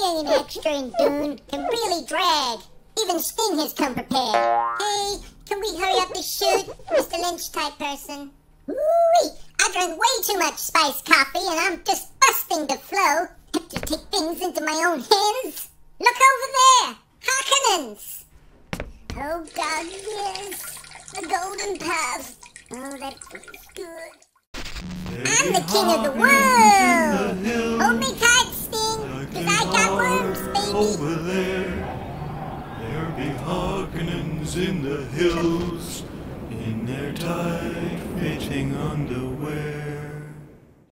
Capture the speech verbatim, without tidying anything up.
Being an extra in Dune can really drag. Even Sting has come prepared. Hey, can we hurry up the shoot, Mister Lynch type person? Ooh-wee, I drank way too much spiced coffee and I'm just busting the flow. Have to take things into my own hands. Look over there, Harkonnens. Oh God, yes, the golden path. Oh, that feels good. I'm the king of the world! Hold me tight, Sting, cause I got worms, baby! Over there, there be Harkonnens in the hills, in their tight-fitting underwear.